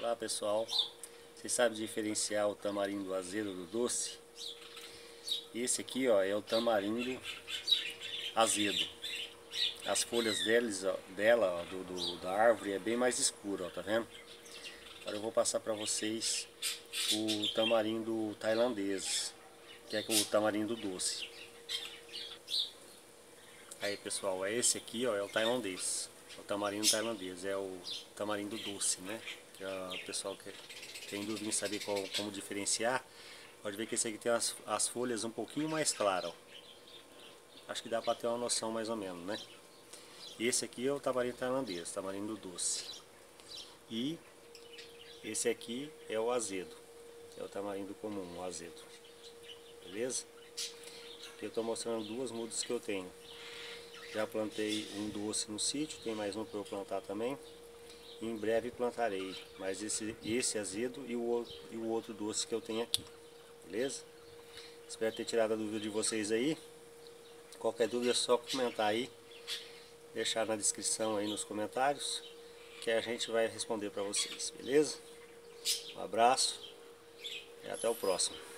Olá pessoal, vocês sabem diferenciar o tamarindo azedo do doce? Esse aqui ó, é o tamarindo azedo. As folhas da árvore é bem mais escura, ó, tá vendo? Agora eu vou passar para vocês o tamarindo tailandês, que é o tamarindo doce. Aí pessoal, é esse aqui ó, é o tailandês. O tamarindo tailandês é o tamarindo doce, né? Que o pessoal que tem dúvida em saber como diferenciar, pode ver que esse aqui tem as folhas um pouquinho mais claras. Ó. Acho que dá para ter uma noção mais ou menos, né? Esse aqui é o tamarindo tailandês, tamarindo doce. E esse aqui é o azedo, é o tamarindo comum, o azedo. Beleza? Aqui eu estou mostrando duas mudas que eu tenho. Já plantei um doce no sítio, tem mais um para eu plantar também. E em breve plantarei, mas esse azedo e o outro doce que eu tenho aqui. Beleza? Espero ter tirado a dúvida de vocês aí. Qualquer dúvida é só comentar aí, deixar na descrição aí nos comentários, que a gente vai responder para vocês, beleza? Um abraço e até o próximo.